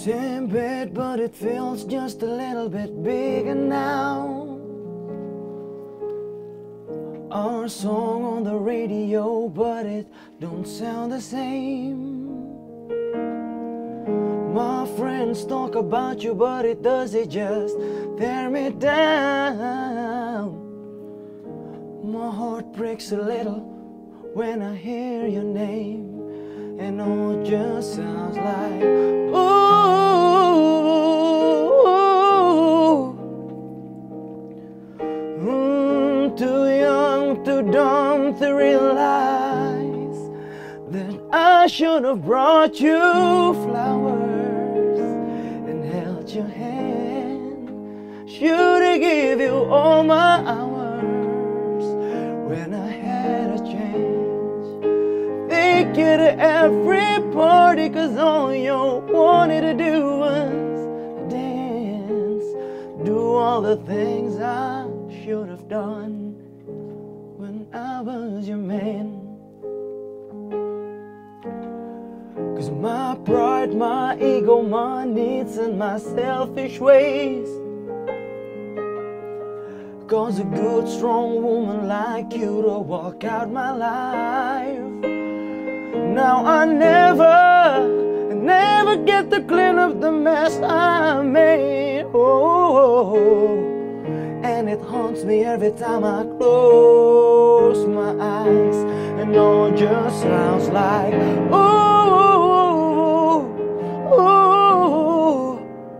Same bed, but it feels just a little bit bigger now. Our song on the radio, but it don't sound the same. My friends talk about you, but it just tear me down. My heart breaks a little when I hear your name, and all it just sounds like ooh. Too young, too dumb to realize that I should have brought you flowers and held your hand. Should have give you all my hours when I had a chance. Take you to every party, 'cause all you wanted to do was dance. Do all the things I should have done when I was your man. 'Cause my pride, my ego, my needs and my selfish ways caused a good strong woman like you to walk out my life. Now I never get to clean up the mess I made. Oh, and it haunts me every time I close my eyes, and all just sounds like ooh, ooh.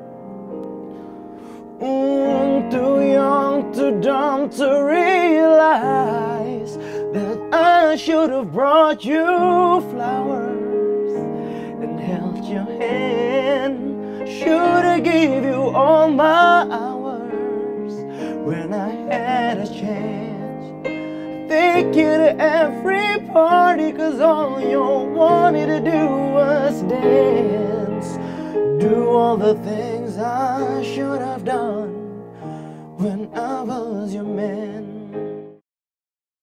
Too young, too dumb to realize that I should have brought you flowers and held your hand. Should have give you all my hours when I had a chance. Take you to every party, 'cause all you wanted to do was dance. Do all the things I should have done when I was